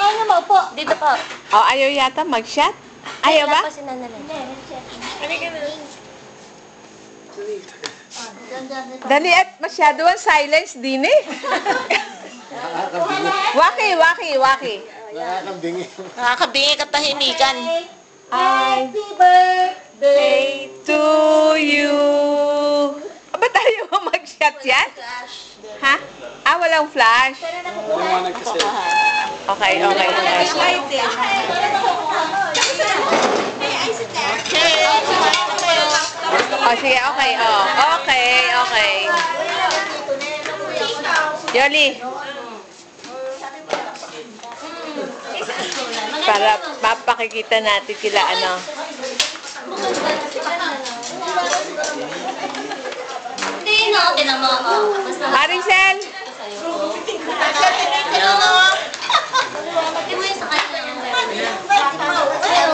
Ayaw na maupo. Dito po. Oh, ayaw yata mag-shot? Ayaw ba? Wala pa si Nanay. Dali at masyado ang silence din eh. Waki. Nakakabingi. Nakakabingi katahimikan. Happy birthday to you. Ba tayo mag-shot yan? Ha? Ah, walang flash? Liwanag kasi. Okay. Oh, sige, okay. Oh, okay. Yolly. Para mapakikita natin kila ano. Hindi, no. Tinan mo. Maricel! Hello. Hindi mo yung sa kanya.